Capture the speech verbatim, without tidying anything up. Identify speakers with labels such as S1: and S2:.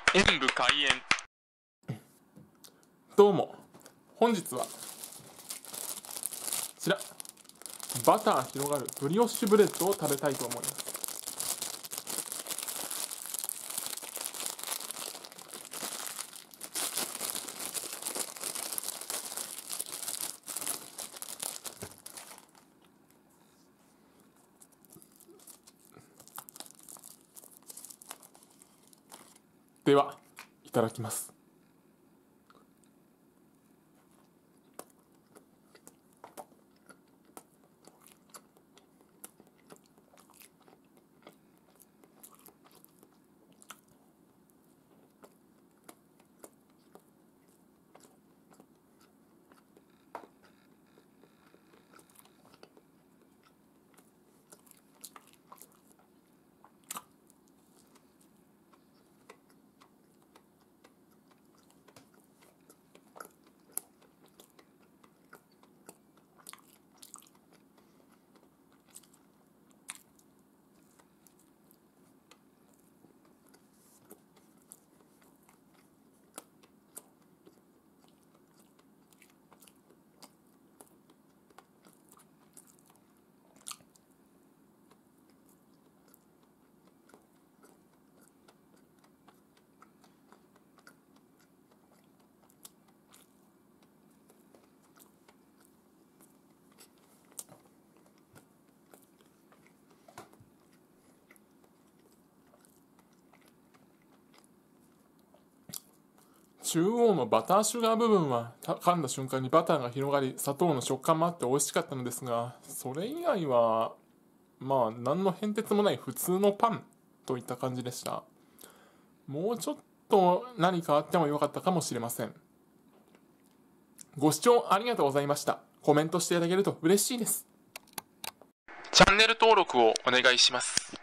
S1: 演武開演。
S2: どうも、本日はこちらバター広がるブリオッシュブレッドを食べたいと思います。では、いただきます。中央のバターシュガー部分は噛んだ瞬間にバターが広がり、砂糖の食感もあって美味しかったのですが、それ以外はまあ何の変哲もない普通のパンといった感じでした。もうちょっと何かあってもよかったかもしれません。ご視聴ありがとうございました。コメントしていただけると嬉しいです。
S1: チャンネル登録をお願いします。